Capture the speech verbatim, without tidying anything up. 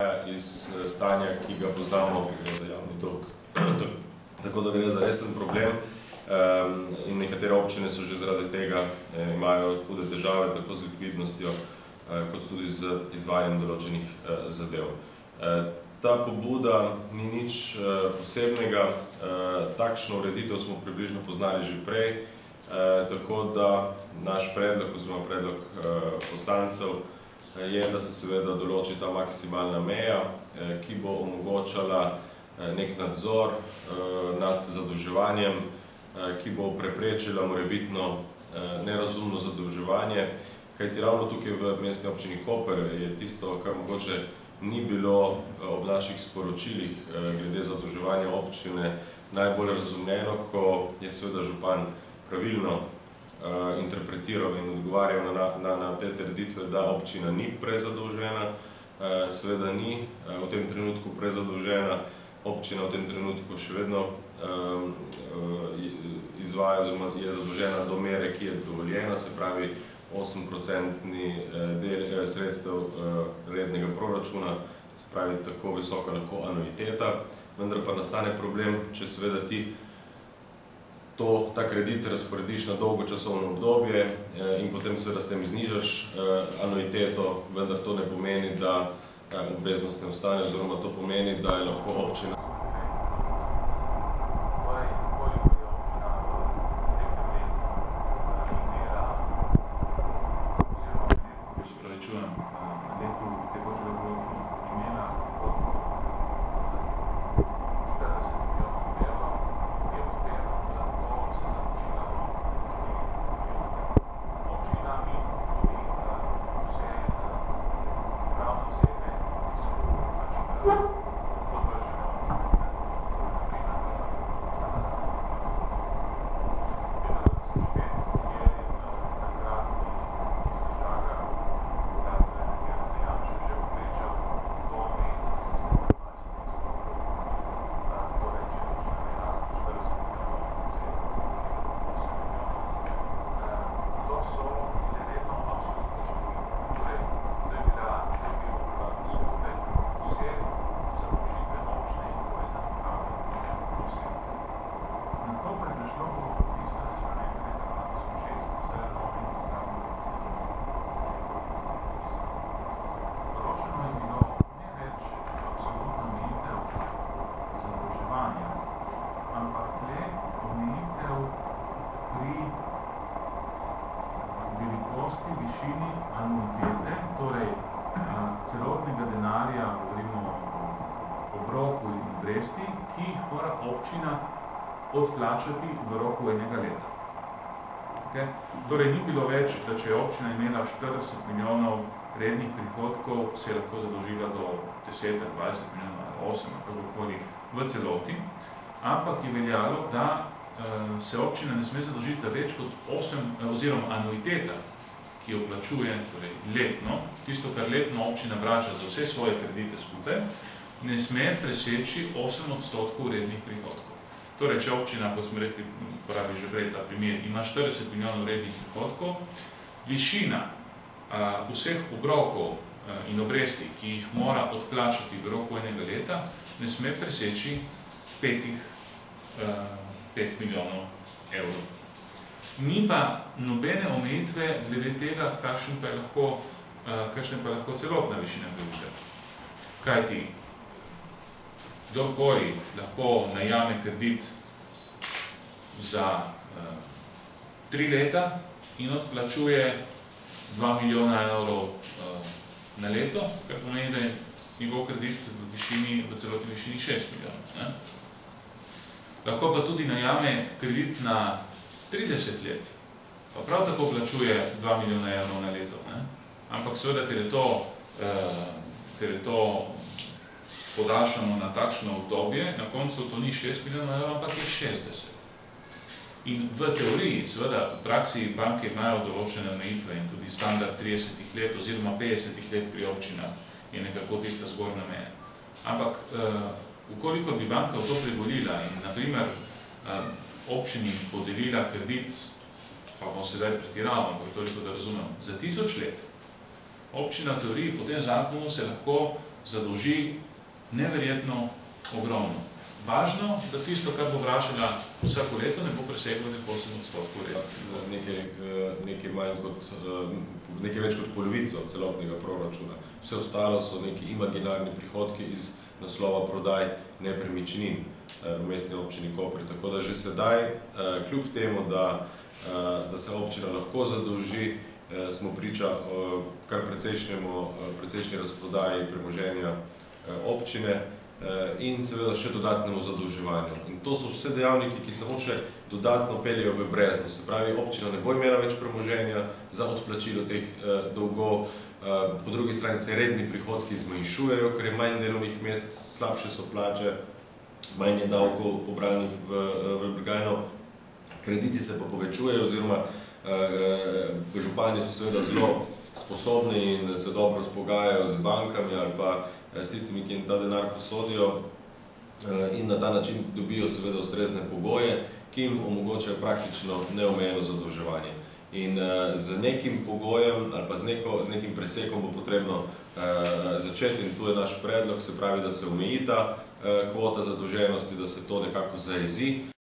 iz stanja, ki ga poznamo, ki gre za javni dolg. Tako da gre za resen problem in nekatere občine so že zaradi tega imajo hude težave, tako z likvidnostjo, kot tudi z izvajanjem določenih zadev. Ta pobuda ni nič posebnega, takšno ureditev smo približno poznali že prej, tako da naš predlog oziroma predlog poslancev je, da se seveda določi ta maksimalna meja, ki bo omogočala nek nadzor nad zadolževanjem, ki bo preprečila morebitno nerazumno zadolževanje, kajti ravno tukaj v mestni občini Koper je tisto, kar mogoče ni bilo ob naših sporočilih glede zadolževanja občine najbolj razumljeno, ko je seveda župan pravilno interpretiral in odgovarjal na, na, na te trditve, da občina ni prezadolžena, seveda ni v tem trenutku prezadolžena, občina v tem trenutku še vedno izvaja oziroma je zadolžena do mere, ki je dovoljena, se pravi osem procentni del sredstev rednega proračuna, se pravi tako visoka lahko anuiteta, vendar pa nastane problem, če seveda ti to, ta kredit razporediš na dolgo časovno obdobje in potem seveda s tem znižaš anuiteto, vendar to ne pomeni, da obveznost ne ostane, oziroma to pomeni, da je lahko občina višini anuitete, torej celotnega denarja, govorimo o obroku in obresti, ki jih mora občina odplačati v roku enega leta. Okay? Torej, ni bilo več, da če je občina imela štirideset milijonov rednih prihodkov, se je lahko zadolžila do deset, dvajset milijonov, osem, kakokoli v celoti, ampak je veljalo, da se občina ne sme zadolžiti za več kot osem, oziroma anuiteta, ki jo plačuje torej letno, tisto, kar letno občina vrača za vse svoje kredite skupaj, ne sme preseči osem odstotkov rednih prihodkov. Torej, če občina, kot smo rekli, pravi že prej ta primer, ima štirideset milijonov rednih prihodkov, višina a, vseh obrokov a, in obresti, ki jih mora odplačati v roku enega leta, ne sme preseči petih, a, pet milijonov evrov. Ni pa nobene omejitve glede tega, kakšen pa je lahko, kakšna pa je lahko celotna višina kredita. Kajti, kdorkoli lahko najame kredit za uh, tri leta in odplačuje dva milijona evrov uh, na leto, kar pomeni, da je njegov kredit v, višini, v celotni višini šest milijonov. Ne? Lahko pa tudi najame kredit na trideset let, pa prav tako plačuje dva milijona evrov na leto. Ne? Ampak seveda, ker je to, uh, ker je to podaljšano na takšno obdobje, na koncu to ni šest milijonov evrov, ampak je šestdeset. In v teoriji, seveda, v praksi banke imajo določene omejitve in tudi standard tridesetih let oziroma petdesetih let pri občinah je nekako tista zgornja meja. Ampak, uh, ukolikor bi banka v to privolila in, na primer, uh, občini podelila kredit, pa bomo sedaj pretiraval, ampak toliko, da razumem, za tisoč let, občina v teoriji po tem zakonu se lahko zadolži neverjetno ogromno. Važno, da tisto, kar bo vračala vsako leto, ne bo preseglo osem odstotkov leto. Nekaj, nekaj, manj kot, nekaj več kot polovico celotnega proračuna. Vse ostalo so neki imaginarni prihodki iz naslova prodaj nepremičnin v Mestni občini Koper. Tako da že sedaj, kljub temu, da, da se občina lahko zadolži, smo priča kar precejšnji razprodaji premoženja občine in seveda še dodatnemu zadolževanju. In to so vse dejavniki, ki samo še dodatno peljejo v brezno. Se pravi, občina ne bo imela več premoženja za odplačilo teh dolgov, po drugi strani se redni prihodki zmanjšujejo, ker je manj delovnih mest, slabše so plače, manj je davkov pobranih v blagajno, krediti se pa povečujejo, oziroma župani so seveda zelo sposobni in se dobro spogajajo z bankami ali pa s tistimi, ki jim ta denar posodijo in na ta način dobijo seveda ustrezne pogoje, ki jim omogočajo praktično neomejeno zadolževanje. In z nekim pogojem ali pa z, neko, z nekim presekom bo potrebno začeti, in tu je naš predlog, se pravi, da se omeji ta kvota zadolženosti, da se to nekako zajezi,